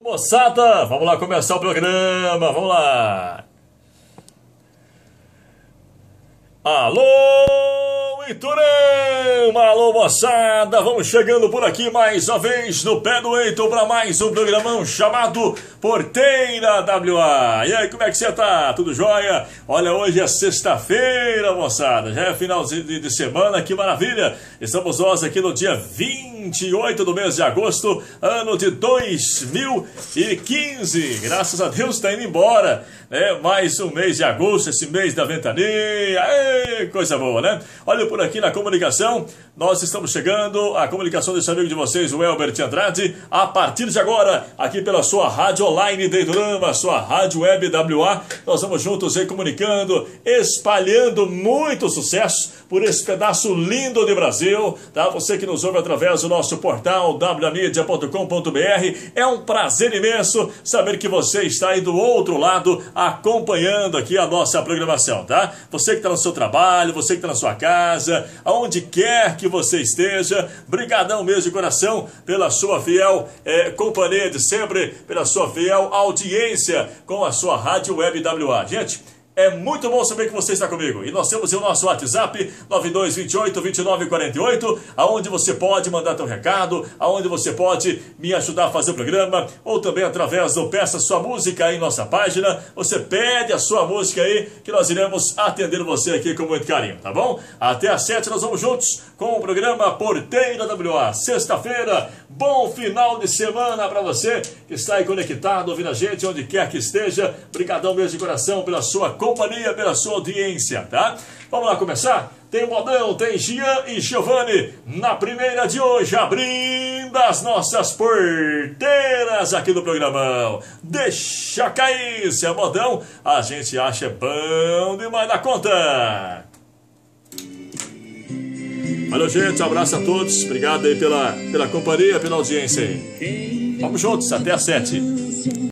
Moçada, vamos lá começar o programa, vamos lá. Alô, Iturama, alô, moçada, vamos chegando por aqui mais uma vez no pé do Heitor para mais um programão chamado Porteira WA. E aí, como é que você tá? Tudo jóia? Olha, hoje é sexta-feira, moçada, já é final de semana, que maravilha. Estamos nós aqui no dia 28 do mês de agosto, ano de 2015. Graças a Deus está indo embora, né? Mais um mês de agosto, esse mês da ventania. Ei, coisa boa, né? Olha, por aqui na comunicação, nós estamos chegando, a comunicação desse amigo de vocês, o Elbert Andrade, a partir de agora, aqui pela sua rádio online de Iturama, sua rádio web WA, nós vamos juntos aí comunicando, espalhando muito sucesso por esse pedaço lindo de Brasil, tá? Você que nos ouve através do nosso portal wmedia.com.br, é um prazer imenso saber que você está aí do outro lado acompanhando aqui a nossa programação, tá? Você que está no seu trabalho, você que está na sua casa, aonde quer que você esteja, brigadão mesmo de coração pela sua fiel companhia de sempre, pela sua fiel audiência com a sua rádio web WA. Gente, é muito bom saber que você está comigo. E nós temos o nosso WhatsApp 9228-2948, aonde você pode mandar teu recado, aonde você pode me ajudar a fazer o programa, ou também através do Peça Sua Música aí em nossa página. Você pede a sua música aí, que nós iremos atender você aqui com muito carinho, tá bom? Até às 7 nós vamos juntos com o programa Porteira WA. Sexta-feira, bom final de semana para você que está aí conectado, ouvindo a gente, onde quer que esteja. Brigadão mesmo de coração pela sua companhia, pela sua audiência, tá? Vamos lá começar? Tem Modão, tem Gian e Giovanni na primeira de hoje, abrindo as nossas porteiras aqui do programão. Deixa cair, se é Modão, a gente acha bom demais da conta. Valeu, gente, um abraço a todos, obrigado aí pela companhia, pela audiência aí. Vamos juntos, até às 7.